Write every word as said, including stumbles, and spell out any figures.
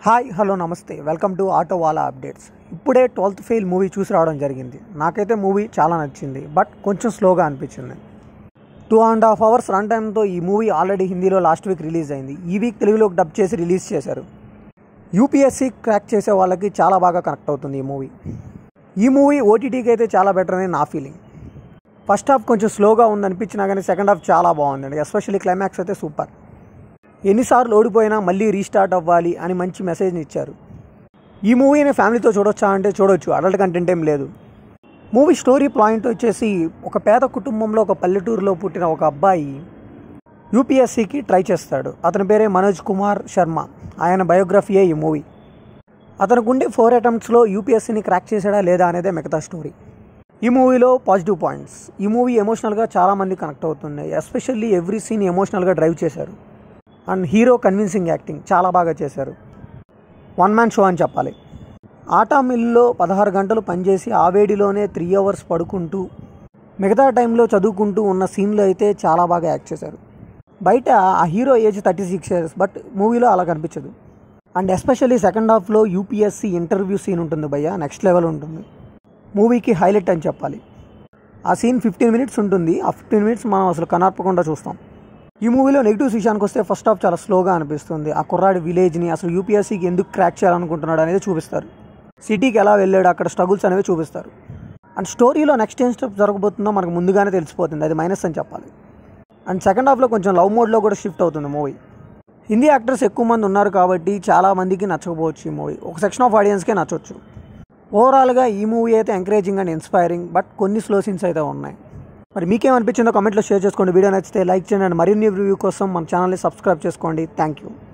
Hi hello నమస్తే welcome to auto వాలా updates. ఇప్పుడే ట్వెల్త్ ఫెయిల్ మూవీ చూసి రావడం జరిగింది. నాకైతే మూవీ చాలా నచ్చింది, బట్ కొంచెం స్లోగా అనిపించింది. Two and half hours run టైంతో ఈ మూవీ ఆల్రెడీ హిందీలో లాస్ట్ వీక్ రిలీజ్ అయింది. ఈ వీక్ తెలుగులోకి డబ్ చేసి రిలీజ్ చేశారు. యూపీఎస్సీ క్రాక్ చేసే వాళ్ళకి చాలా బాగా కనెక్ట్ అవుతుంది ఈ మూవీ. ఈ మూవీ ఓటీటీకి అయితే చాలా బెటర్ అని నా ఫీలింగ్. ఫస్ట్ హాఫ్ కొంచెం స్లోగా ఉందనిపించినా కానీ సెకండ్ హాఫ్ చాలా బాగుందండి. ఎస్పెషల్లీ క్లైమాక్స్ అయితే సూపర్. ఎన్నిసార్లు ఓడిపోయినా మళ్ళీ రీస్టార్ట్ అవ్వాలి అని మంచి మెసేజ్ని ఇచ్చారు. ఈ మూవీని ఫ్యామిలీతో చూడొచ్చా అంటే చూడొచ్చు, అడల్ట్ కంటెంట్ ఏం లేదు. మూవీ స్టోరీ పాయింట్ వచ్చేసి ఒక పేద కుటుంబంలో ఒక పల్లెటూరులో పుట్టిన ఒక అబ్బాయి యూపీఎస్సీకి ట్రై చేస్తాడు. అతని పేరే మనోజ్ కుమార్ శర్మ. ఆయన బయోగ్రఫీయే ఈ మూవీ. అతనికి ఉండే ఫోర్ అటెంప్ట్స్లో యూపీఎస్సీని క్రాక్ చేశాడా లేదా అనేదే మిగతా స్టోరీ. ఈ మూవీలో పాజిటివ్ పాయింట్స్, ఈ మూవీ ఎమోషనల్గా చాలామంది కనెక్ట్ అవుతున్నాయి. ఎస్పెషల్లీ ఎవ్రీ సీన్ ఎమోషనల్గా డ్రైవ్ చేశారు. అండ్ హీరో కన్విన్సింగ్ యాక్టింగ్ చాలా బాగా చేశారు. వన్ మ్యాన్ షో అని చెప్పాలి. ఆటా మిల్లులో పదహారు గంటలు పనిచేసి ఆ వేడిలోనే త్రీ అవర్స్ పడుకుంటూ మిగతా టైంలో చదువుకుంటూ ఉన్న సీన్లో అయితే చాలా బాగా యాక్ట్ చేశారు. బయట ఆ hero age thirty six years, but మూవీలో అలా కనిపించదు. అండ్ ఎస్పెషల్లీ సెకండ్ హాఫ్లో యూపీఎస్సీ ఇంటర్వ్యూ సీన్ ఉంటుంది భయ్య, నెక్స్ట్ లెవెల్ ఉంటుంది. మూవీకి హైలైట్ అని చెప్పాలి. ఆ సీన్ ఫిఫ్టీన్ మినిట్స్ ఉంటుంది. ఆ ఫిఫ్టీన్ మినిట్స్ మనం అసలు కనార్పకుండా చూస్తాం. ఈ మూవీలో నెగిటివ్స్ విషయానికి వస్తే ఫస్ట్ హాఫ్ చాలా స్లోగా అనిపిస్తుంది. ఆ కుర్రాడి విలేజ్ని అసలు యూపీఎస్సీకి ఎందుకు క్రాక్ చేయాలనుకుంటున్నాడు అనేది చూపిస్తారు. సిటీకి ఎలా వెళ్ళాడు, అక్కడ స్ట్రగుల్స్ అనేవి చూపిస్తారు. అండ్ స్టోరీలో నెక్స్ట్ ఏం స్టెప్ జరగబోతుందో మనకు ముందుగానే తెలిసిపోతుంది. అది మైనస్ అని చెప్పాలి. అండ్ సెకండ్ హాఫ్లో కొంచెం లవ్ మోడ్లో కూడా షిఫ్ట్ అవుతుంది మూవీ. హిందీ యాక్టర్స్ ఎక్కువ మంది ఉన్నారు కాబట్టి చాలా మందికి నచ్చకపోవచ్చు ఈ మూవీ. ఒక సెక్షన్ ఆఫ్ ఆడియన్స్కే నచ్చవచ్చు. ఓవరాల్గా ఈ మూవీ అయితే ఎంకరేజింగ్ అండ్ ఇన్స్పైరింగ్, బట్ కొన్ని స్లో సీన్స్ అయితే ఉన్నాయి. మరి మీకేమనిపించిందో కామెంట్లో షేర్ చేసుకోండి. వీడియో నచ్చితే లైక్ చేయండి. అండ్ మరిన్ని రివ్యూ కోసం మన ఛానల్ని సబ్స్క్రైబ్ చేసుకోండి. Thank you.